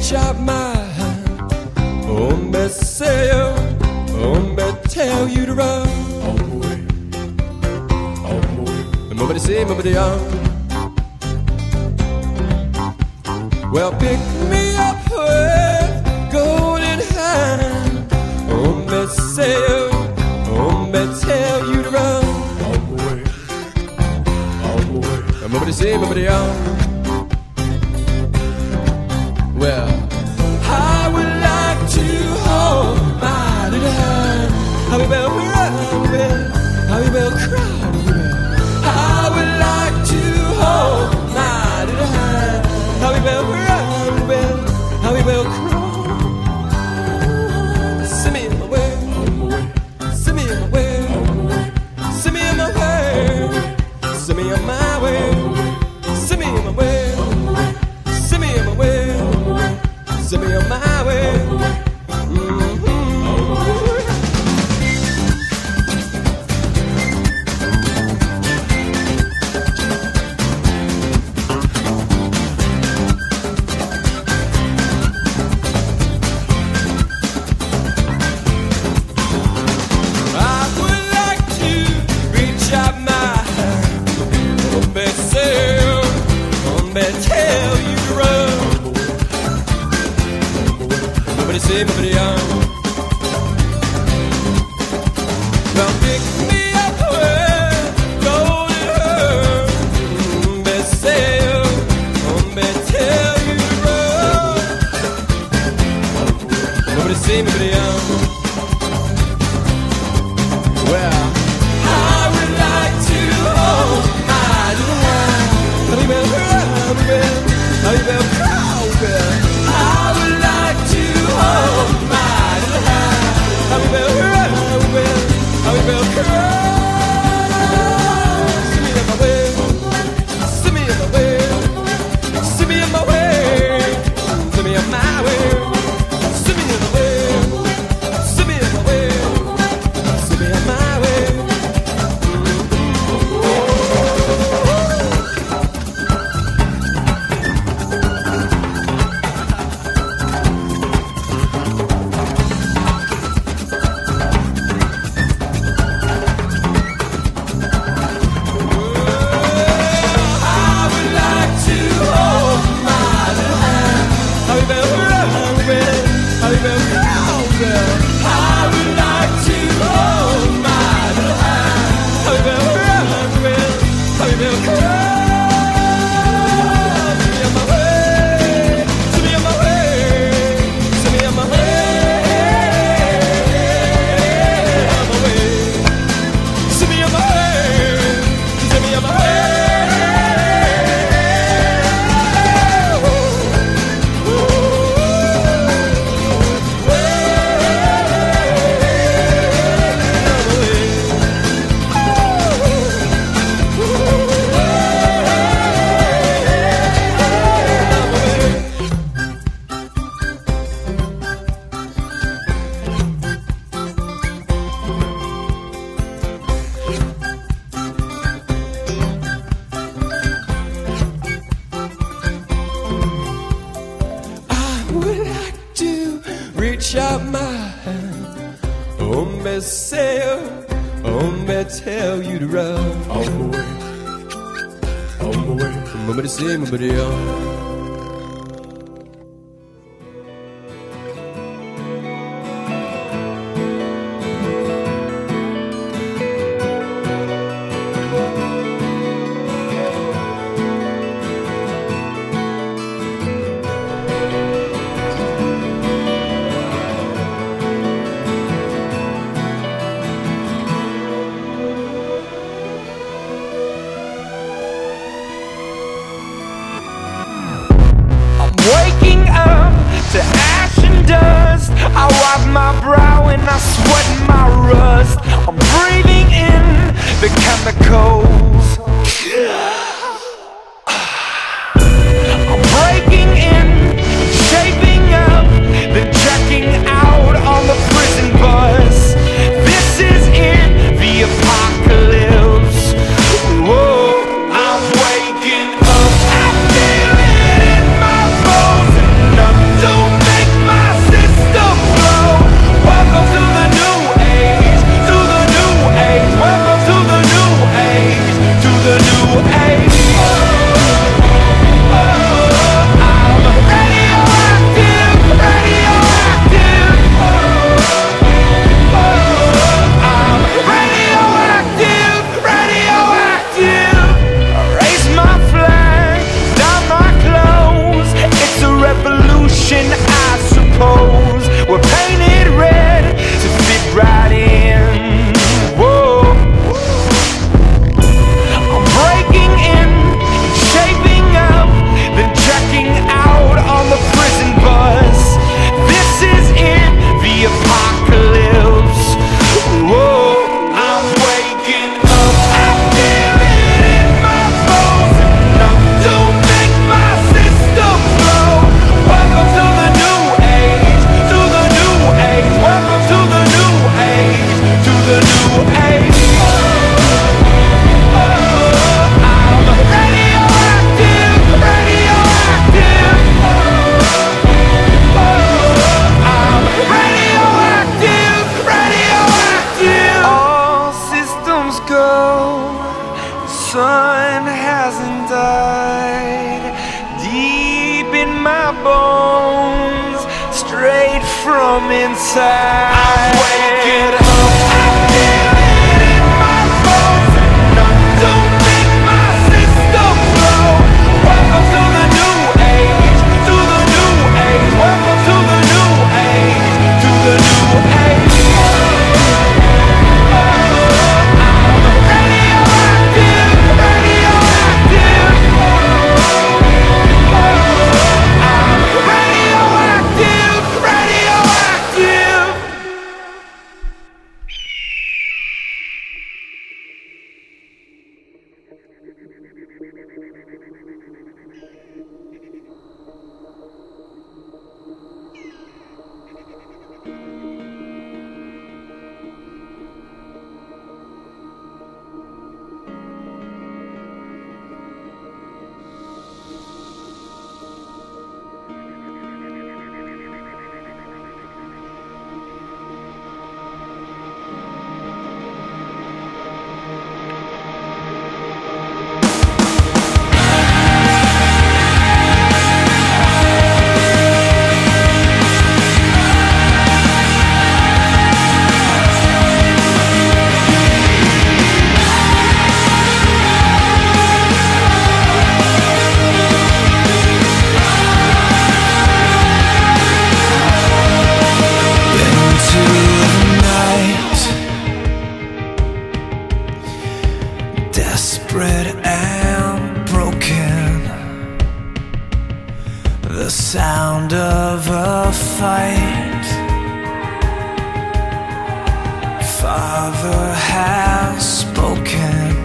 reach out my hand. Oh, me say you, oh, me tell you to run. All the way, all the way. Nobody say, nobody young. Well, pick me up with golden hand. Oh, me say you, oh, me tell you to run. All the way, all the way. Nobody say, nobody young. Well, I would like to hold my little hand. How we will run, how we will cry. I would like to hold my little hand. How we will run, how we will cry. Send me in my way, send me in my way, send me in my way, send me on my way, send me in my way, send me in my way, send me on my way. Everybody young. Well, pick me up with golden hair. Me say you, me tell you to run. Nobody say everybody young. Well, I would like to hold my little hand. How you will run, how you will cry. I would like to hold my little hand. How we will run, how we will cry. Send me in my way, send me in my way, send me in my way, send me in my way, send me in my way, send me in my way. Reach out my hand. Oh, me say, oh, me tell you to run. All the way, all the way. Nobody say, nobody else. Waking up to ash and dust, I wipe my brow and I sweat my rust. I'm breathing in the chemicals. I'm breaking in, shaping up, then checking out on the prison bus. This is it, the apocalypse. Whoa, I'm waking up, I feel it in my bones, and I'm doing from inside. I'm waking up, I feel it in my bones. Enough to make my system blow. Welcome to the new age, to the new age. Welcome to the new age, to the new age. Desperate and broken, the sound of a fight. Father has spoken.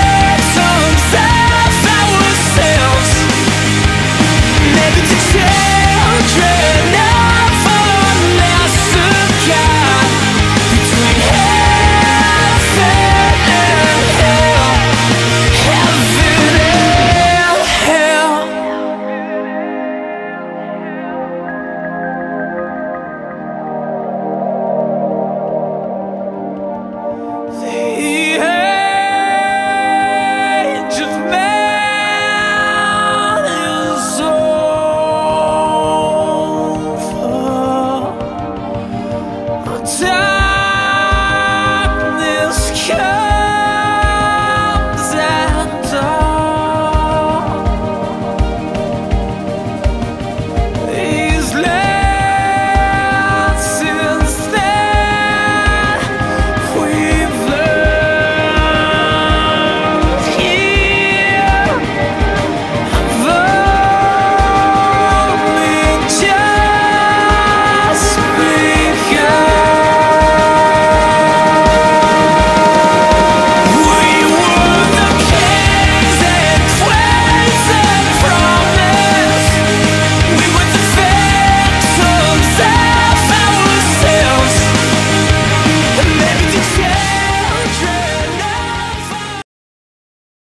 Yeah.